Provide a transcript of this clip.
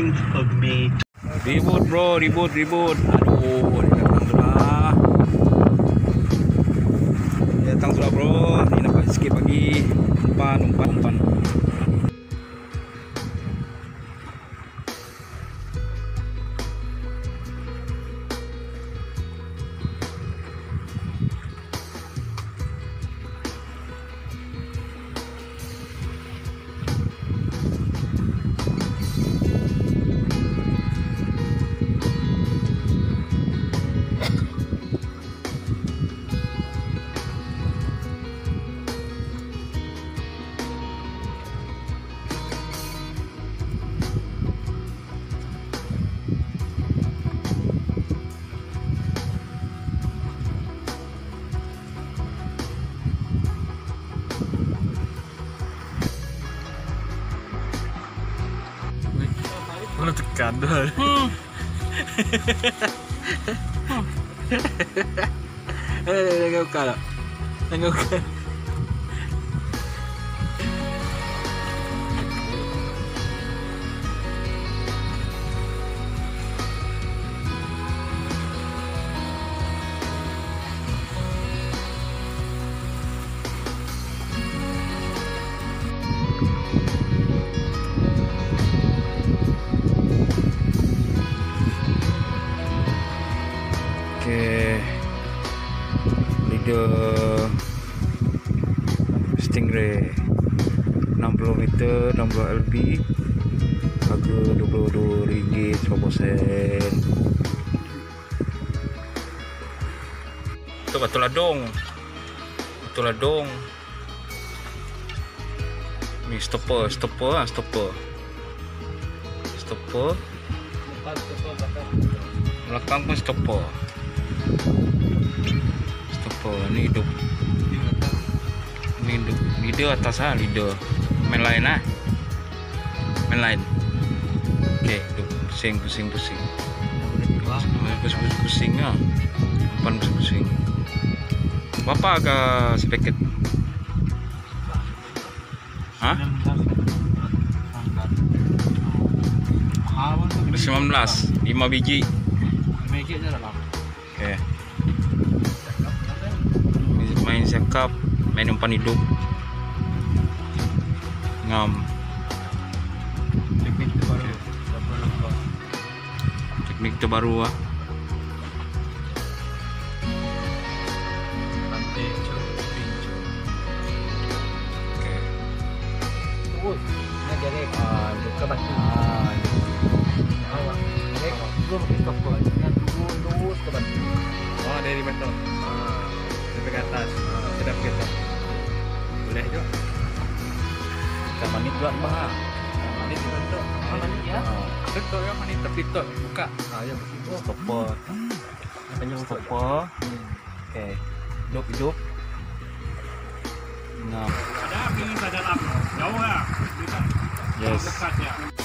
14th of May. Ribut bro, ribut. Aduh, datang sudah bro. Ini nampak sikit pagi. Umpan. Mana tekan dah. Jangan buka tak? Jangan buka. Leader Stingray 60 meter 60 lb, harga RM22.50. Itu batu ladong. Ni stopper. Belakang pun stopper. Ni hidup. Leader atas leader. Main line Okey, pusing. Pusing Umpan pusing. Berapa harga sepaket? Hah? 19, 5 biji. Okey. Main cakap, main umpan hidup. Ngam. Teknik terbaru ah. Okey. Terus nak jadi luka batu. Awak. Belum kita buat. Jangan lurus ke batu. Oh, dari batu. Sampai ke atas. Sedap kita. Boleh juga. Ikan manis juga bah. Ikan manis bentuk. Manis ya. Bentuk ya manis tapi tok buka. Ya begitu. Stopper. Namanya stopper. Okey. Hidup. Ngam. Ada api dalam. Jauh lah. Yes. Dekat ya.